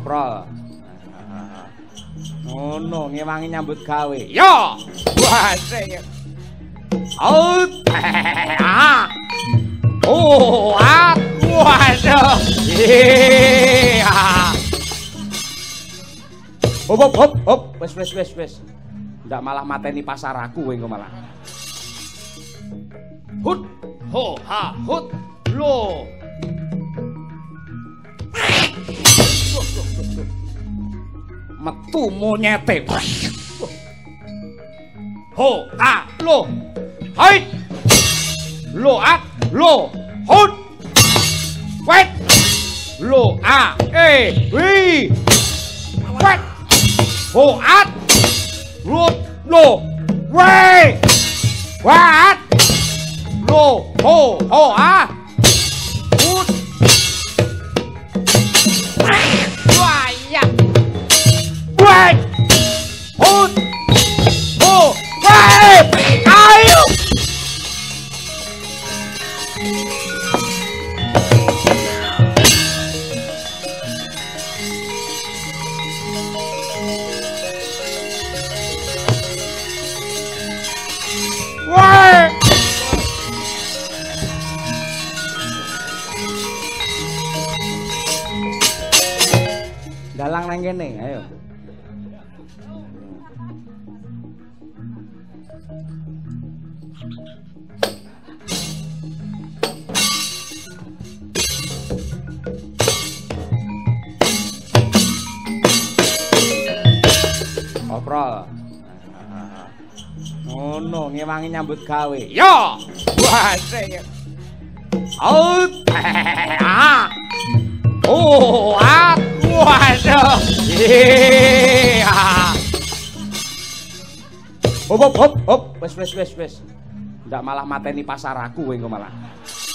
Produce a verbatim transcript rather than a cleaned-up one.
Oprol. Ngono ngewangi nyambut gawe. Yo. Wah, sing. Out. Ah. Oh, ah. Waduh. Iya. Hop hop hop hop. Wes wes wes wes. Ndak malah mateni pasar aku kowe engko malah. Hut ho ha hut lo. Metu monyete. Ho a lo. Hai. Lo at lo hut. Wet. Lo a e wi. Wet. Ho at lo lo. We. Wat. Lo ho ho a. Hut. Waya. Wait! Hut! Ho! Wait! Ayo! Wait! Dalang nang kene, ayo. Oprol. Ngono ngewangi nyambut gawe. Yo. Wah, sing. Out. Ah. Oh, ah. Waduh. Iya. Hop hop hop hop. Wes wes wes wes. Ndak malah mateni pasar aku kowe engko malah.